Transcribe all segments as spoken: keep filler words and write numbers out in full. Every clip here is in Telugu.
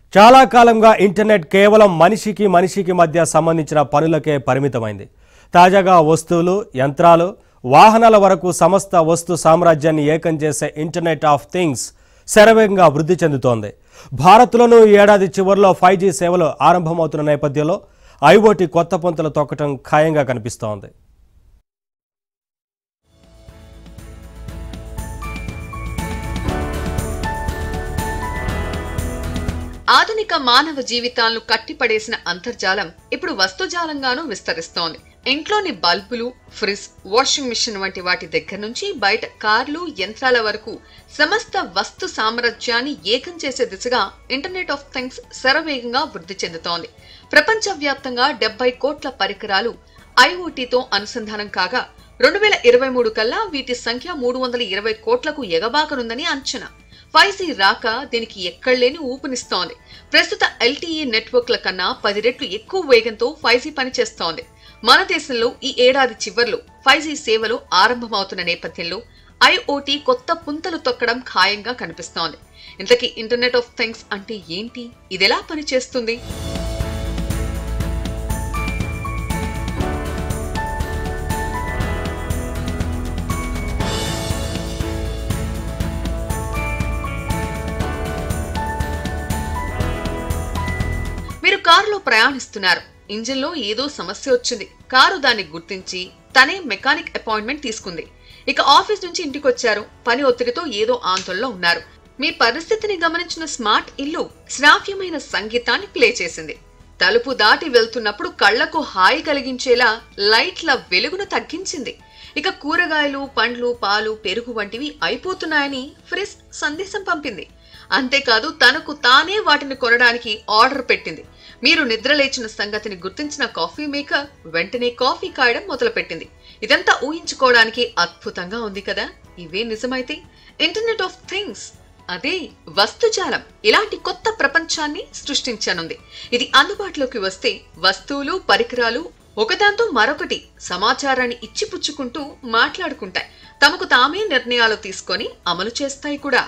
చాలా కాలంగా ఇంటర్నెట్ కేవలం మనిషికి మనిషికి మధ్య సంబంధించిన పనులకే పరిమితమైంది. తాజాగా వస్తువులు, యంత్రాలు, వాహనాల వరకు సమస్త వస్తు సామ్రాజ్యాన్ని ఏకం చేసే ఇంటర్నెట్ ఆఫ్ థింగ్స్ శరవేగంగా వృద్ధి చెందుతోంది. భారత్లోనూ ఈ ఏడాది చివరిలో ఫైవ్ జీ సేవలు ఆరంభమవుతున్న నేపథ్యంలో ఐఓటీ కొత్త పుంతలు తొక్కటం ఖాయంగా కనిపిస్తోంది. ఆధునిక మానవ జీవితాలను కట్టిపడేసిన అంతర్జాలం ఇప్పుడు వస్తుజాలంగానూ విస్తరిస్తోంది. ఇంట్లోని బల్బులు, ఫ్రిజ్, వాషింగ్ మిషన్ వంటి వాటి దగ్గర నుంచి బయట కార్లు, యంత్రాల వరకు సమస్త వస్తు సామ్రాజ్యాన్ని ఏకం చేసే దిశగా ఇంటర్నెట్ ఆఫ్ థింగ్స్ శరవేగంగా వృద్ధి చెందుతోంది. ప్రపంచవ్యాప్తంగా డెబ్బై కోట్ల పరికరాలు ఐఓటీతో అనుసంధానం కాగా రెండు వేల ఇరవై మూడు కల్లా వీటి సంఖ్య మూడు వందల ఇరవై కోట్లకు ఎగబాకనుందని అంచనా. ఫైవ్ జీ రాక దీనికి ఎక్కడలేని ఊపునిస్తోంది. ప్రస్తుత ఎల్టీఈ నెట్వర్క్ల కన్నా పది రెట్లు ఎక్కువ వేగంతో ఫైవ్ జీ పనిచేస్తోంది. మన దేశంలో ఈ ఏడాది చివర్లో ఫైవ్ జీ సేవలు ఆరంభమవుతున్న నేపథ్యంలో ఐఓటీ కొత్త పుంతలు తొక్కడం ఖాయంగా కనిపిస్తోంది. ఇంతకీ ఇంటర్నెట్ ఆఫ్ థింగ్స్ అంటే ఏంటి? ఇదెలా పనిచేస్తుంది? మీరు కారులో ప్రయాణిస్తున్నారు. ఇంజిన్ లో ఏదో సమస్య వచ్చింది. కారు దాన్ని గుర్తించి తనే మెకానిక్ అపాయింట్మెంట్ తీసుకుంది. ఇక ఆఫీస్ నుంచి ఇంటికి వచ్చారు. పని ఒత్తిడితో ఏదో ఆందోళనలో ఉన్నారు. మీ పరిస్థితిని గమనించిన స్మార్ట్ ఇల్లు శ్రావ్యమైన సంగీతాన్ని ప్లే చేసింది. తలుపు దాటి వెళ్తున్నప్పుడు కళ్లకు హాయి కలిగించేలా లైట్ల వెలుగును తగ్గించింది. ఇక కూరగాయలు, పండ్లు, పాలు, పెరుగు వంటివి అయిపోతున్నాయని ఫ్రిజ్ సందేశం పంపింది. అంతేకాదు తనకు తానే వాటిని కొనడానికి ఆర్డర్ పెట్టింది. మీరు నిద్రలేచిన సంగతిని గుర్తించిన కాఫీ మేకర్ వెంటనే కాఫీ కాయడం మొదలుపెట్టింది. ఇదంతా ఊహించుకోవడానికి అద్భుతంగా ఉంది కదా? ఇవే నిజమైతే ఇంటర్నెట్ ఆఫ్ థింగ్స్, అదే వస్తుజాలం, ఇలాంటి కొత్త ప్రపంచాన్ని సృష్టించనుంది. ఇది అందుబాటులోకి వస్తే వస్తువులు, పరికరాలు ఒకదాంతో మరొకటి సమాచారాన్ని ఇచ్చిపుచ్చుకుంటూ మాట్లాడుకుంటాయి. తమకు తామే నిర్ణయాలు తీసుకొని అమలు చేస్తాయి కూడా.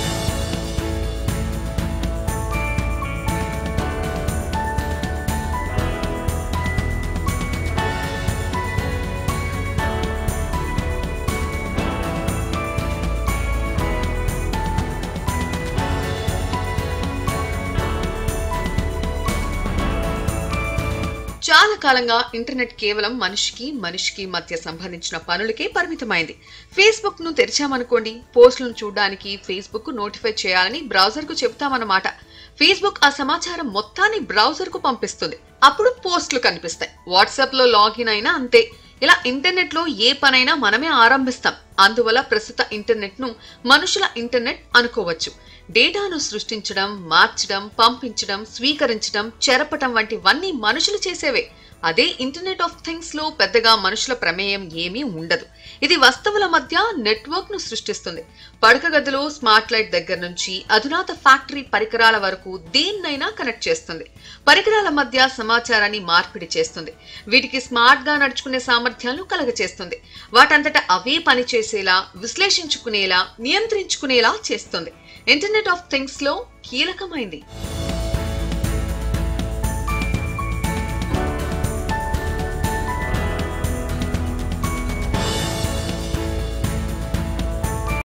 చాలా కాలంగా ఇంటర్నెట్ కేవలం మనిషికి మనిషికి మధ్య సంబంధించిన పనులకే పరిమితమైంది. ఫేస్బుక్ ను తెరిచామనుకోండి, పోస్టులను చూడడానికి ఫేస్బుక్ నోటిఫై చేయాలని బ్రౌజర్ కు చెబుతామన్నమాట. ఫేస్బుక్ ఆ సమాచారం మొత్తాన్ని బ్రౌజర్ కు పంపిస్తుంది. అప్పుడు పోస్టులు కనిపిస్తాయి. వాట్సాప్ లో లాగిన్ అయినా అంతే. ఇలా ఇంటర్నెట్ లో ఏ పనైనా మనమే ఆరంభిస్తాం. అందువల్ల ప్రస్తుత ఇంటర్నెట్ ను మనుషుల ఇంటర్నెట్ అనుకోవచ్చు. డేటాను సృష్టించడం, మార్చడం, పంపించడం, స్వీకరించడం, చెరపటం వంటివన్నీ మనుషులు చేసేవే. అదే ఇంటర్నెట్ ఆఫ్ థింగ్స్ లో పెద్దగా మనుషుల ప్రమేయం ఏమీ ఉండదు. ఇది వస్తువుల మధ్య నెట్వర్క్ ను సృష్టిస్తుంది. పడక గదిలో స్మార్ట్ లైట్ దగ్గర నుంచి అధునాత ఫ్యాక్టరీ పరికరాల వరకు దేన్నైనా కనెక్ట్ చేస్తుంది. పరికరాల మధ్య సమాచారాన్ని మార్పిడి చేస్తుంది. వీటికి స్మార్ట్ గా నడుచుకునే సామర్థ్యాలను కలగచేస్తుంది. వాటంతటా అవే పనిచేసేలా, విశ్లేషించుకునేలా, నియంత్రించుకునేలా చేస్తుంది. ఇంటర్నెట్ ఆఫ్ థింగ్స్ లో కీలకమైంది.